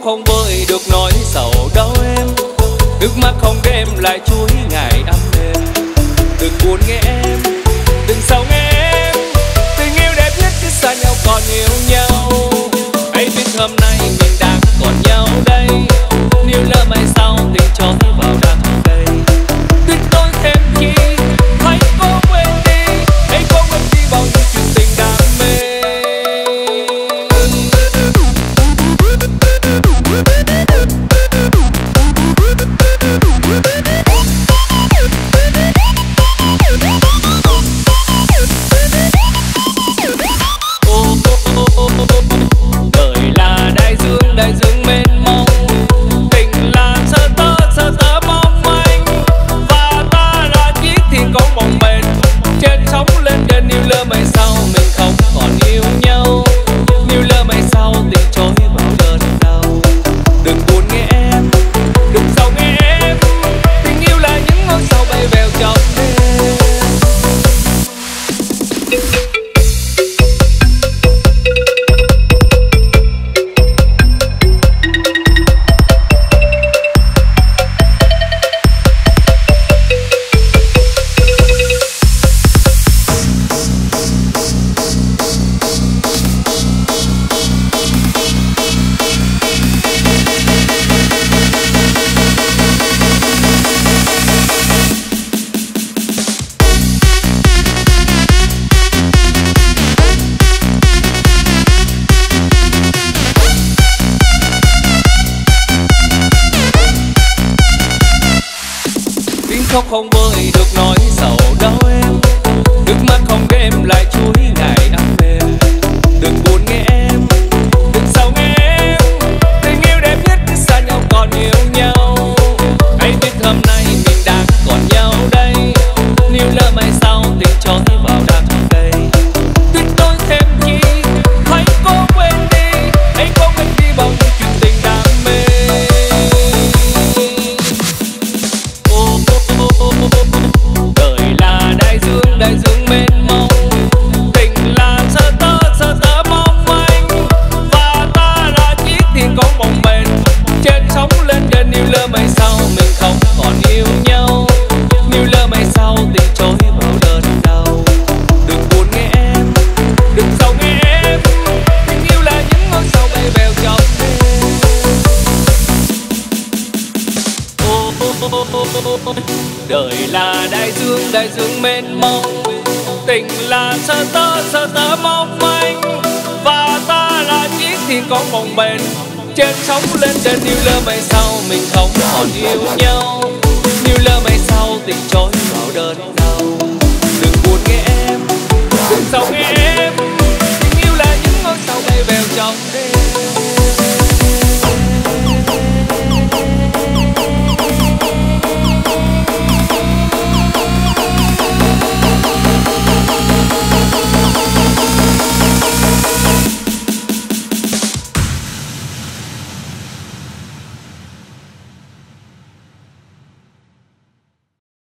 không vơi được nỗi sầu đau em, nước mắt không đêm lại chuối ngày ấm êm. Đừng buồn nghe em, đừng sầu nghe em, tình yêu đẹp nhất chứ xa nhau còn yêu nhau. Hãy biết hôm nay mình đang còn nhau đây, nếu lỡ mai sau tình trôi vào đã thôi đây. Tuyệt tôi thêm chi, hãy cố quên đi, hãy cố quên đi bao nhiêu chuyện tình đam mê. Đời là đại dương mênh mông, tình là sơ tơ mong manh, và ta là chiếc thuyền con bồng bềnh trên sóng lên đên. Nếu lỡ mai sau mình không còn yêu nhau, nếu lỡ mai sau tình trôi vào đơn đau. Đừng buồn nghe em, đừng sầu nghe em, tình yêu là những ngôi sao bay vèo trong đêm. Khóc không vơi được nỗi sầu đau em, nước mắt không đêm lại chuối ngày ấm êm. Đừng buồn nghe em, đừng sầu nghe em, tình yêu đẹp nhất cứ xa nhau còn yêu nhau. Hãy biết hôm nay mình đang còn nhau đây, nếu lỡ mai sau tình trôi vào đã thôi đây. Tuyệt tôi thêm chi, hãy cố quên đi, hãy cố quên đi bao nhiêu chuyện tình đam mê. Đời là đại dương mênh mông, tình là sơ tơ mong manh, và ta là chiếc thuyền con bồng bềnh trên sóng lên đên. Nếu lỡ mai sau mình không còn yêu nhau, nếu lỡ mai sau tình trôi vào đơn đau. Đừng buồn nghe em, đừng sầu nghe em, tình yêu là những ngôi sao bay vèo trong đêm. Đời là đại dương mênh mông, tình là sơ tơ mong manh, và ta là chiếc thuyền con bồng bềnh trên sóng lên đên. Nếu lỡ mai sau mình không còn yêu nhau, nếu lỡ mai sau tình trôi vào đơn đau. Đừng buồn nghe em, đừng sầu nghe em, tình yêu là những ngôi sao bay vèo trong đêm.